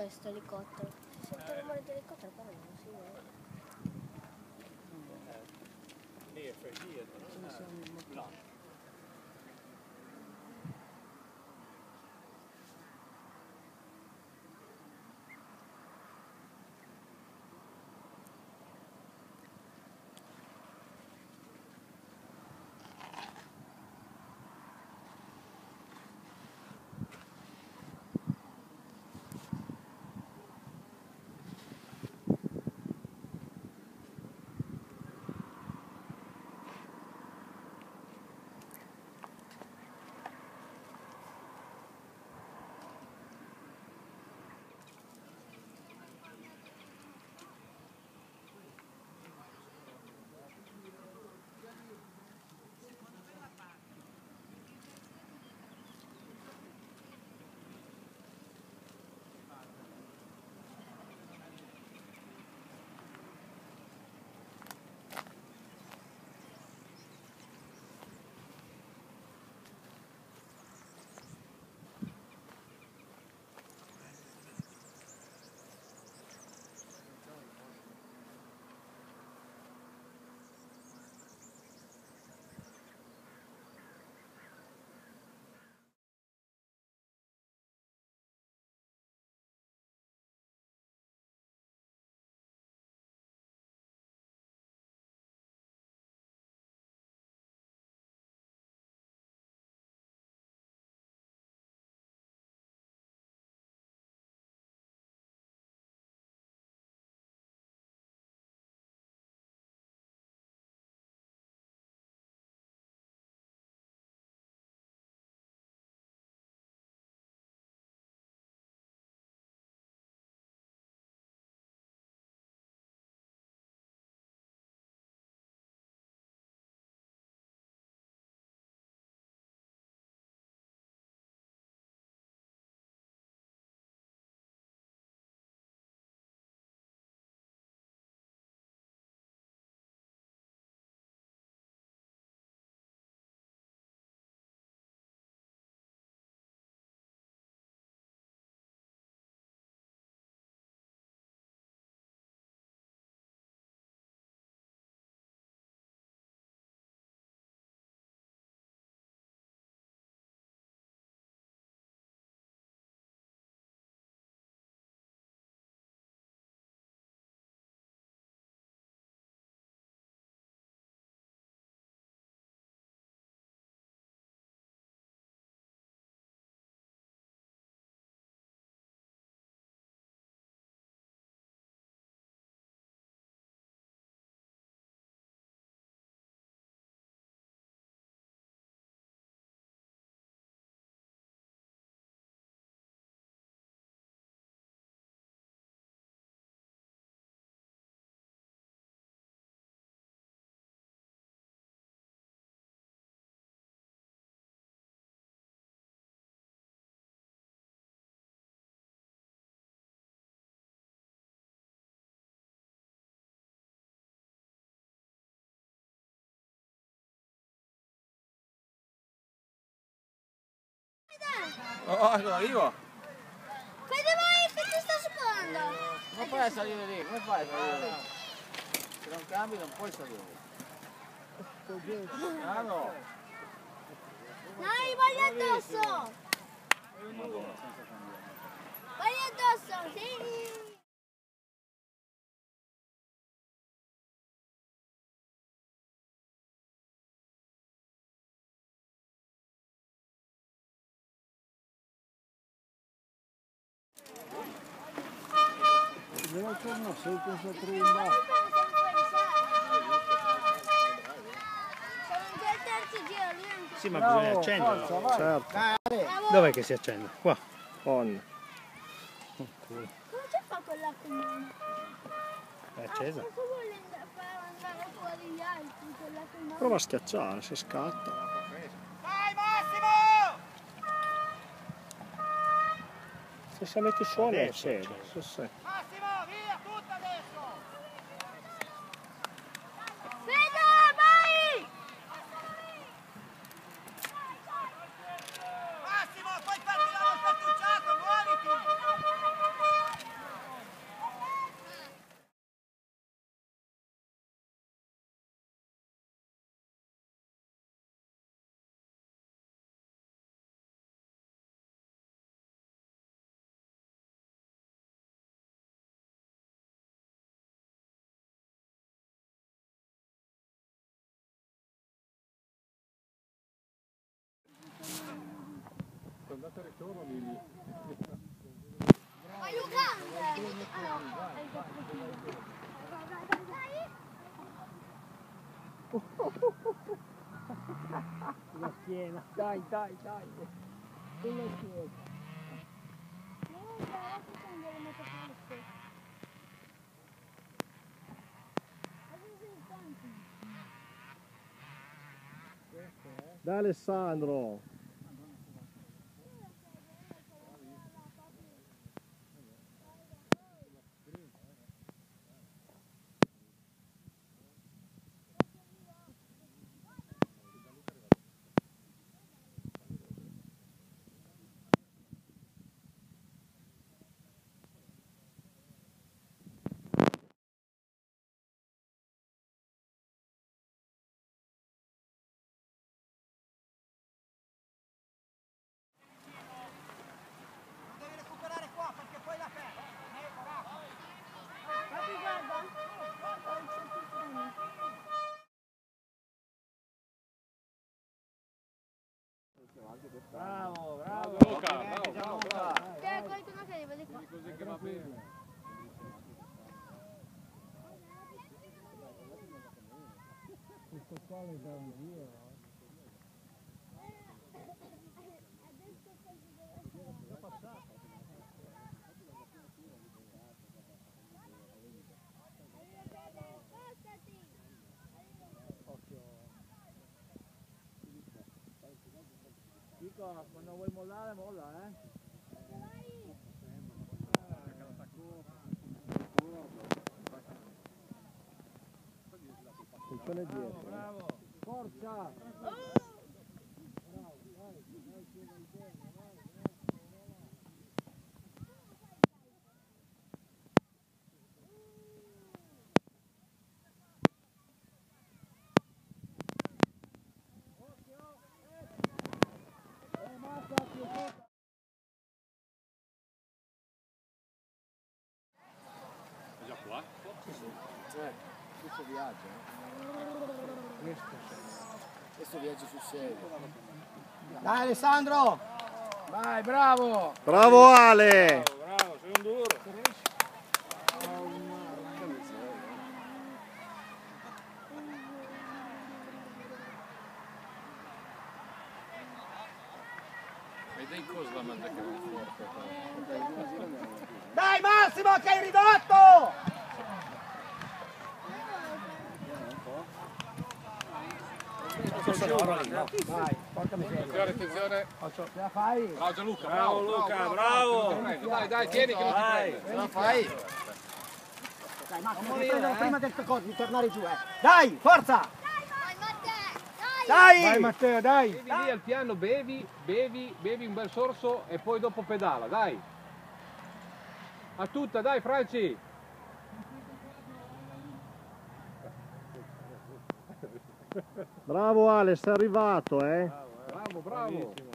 questo elicottero? Si sente il rumore dell'elicottero, però non si vede. Lì è freddo, no? Oh, sono arrivo! Vedi voi che ti sta sudando? Come fai a salire lì? Come fai a salire lì? Se non cambi non puoi salire lì. Ah no! Dai, voglio addosso! Voglio addosso, sì! Devo tornare sempre a prima. Sì, ma bisogna accenderlo. Certo. Dov'è che si accende? Qua. On. Come ci fa quella comune? È accesa. Cosa vuole andare fuori gli altri? Quella comune? Prova a schiacciare, se scatta. Vai Massimo! Se metti suono è Adesso è accesa. acceso. Sì. Massimo, via, tutto adesso! Fede, vai! Massimo, poi partirà il fattucciato, muoviti! andata e ritorno lì. Vai Luca! La schiena. Dai, dai, dai. Sulla schiena. Dai Alessandro. Bravo, bravo Luca, bravo, bravo. Qualcuno che arriva di qua. Così che va bene. Questo qua le dà un giro. Dico, quando vuoi mollare, molla, Attenzione dietro. Bravo, forza! È già qua? Questo viaggio, questo viaggio sul serio. Dai Alessandro! Vai, bravo! Bravo Ale! Bravo, sei un duro. Vedi in cosa la mangia che non forte. Dai Massimo che hai ridotto! Vai, porca miseria. Attenzione, Ce la fai? bravo Gianluca, bravo Luca, bravo! Dai, dai, tieni che non ti prende. Ce la fai? Dai Massimo, ti prendono prima del coso di tornare giù, Dai, forza! Vai Matteo! Dai! Vai Matteo, dai! Bevi lì al piano, bevi un bel sorso e poi dopo pedala, dai! A tutta, dai Franci! Bravo Ale, sei arrivato, Bravo, bravo!